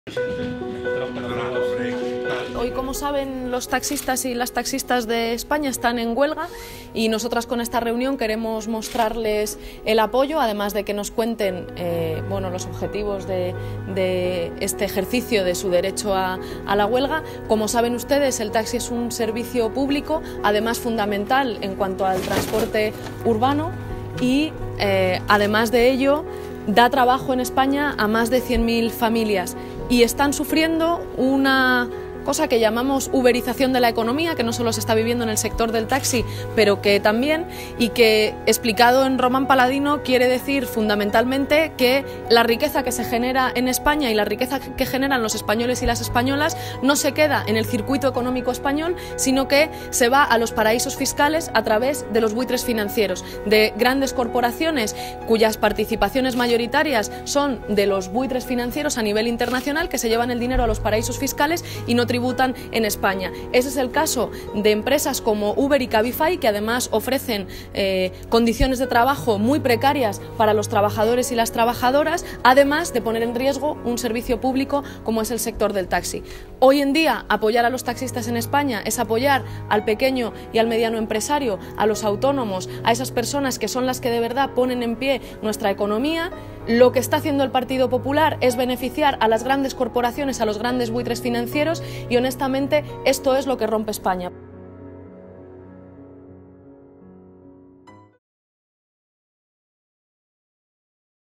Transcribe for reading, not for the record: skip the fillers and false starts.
Hoy, como saben, los taxistas y las taxistas de España están en huelga y nosotras con esta reunión queremos mostrarles el apoyo, además de que nos cuenten los objetivos de este ejercicio de su derecho a la huelga. Como saben ustedes, el taxi es un servicio público, además fundamental en cuanto al transporte urbano y, además de ello, da trabajo en España a más de 100.000 familias y están sufriendo una cosa que llamamos uberización de la economía, que no solo se está viviendo en el sector del taxi, pero que también, y que, explicado en Román Paladino, quiere decir fundamentalmente que la riqueza que se genera en España y la riqueza que generan los españoles y las españolas no se queda en el circuito económico español, sino que se va a los paraísos fiscales a través de los buitres financieros, de grandes corporaciones cuyas participaciones mayoritarias son de los buitres financieros a nivel internacional, que se llevan el dinero a los paraísos fiscales y no tributan en España. Ese es el caso de empresas como Uber y Cabify, que además ofrecen condiciones de trabajo muy precarias para los trabajadores y las trabajadoras, además de poner en riesgo un servicio público como es el sector del taxi. Hoy en día, apoyar a los taxistas en España es apoyar al pequeño y al mediano empresario, a los autónomos, a esas personas que son las que de verdad ponen en pie nuestra economía. Lo que está haciendo el Partido Popular es beneficiar a las grandes corporaciones, a los grandes buitres financieros, y honestamente esto es lo que rompe España.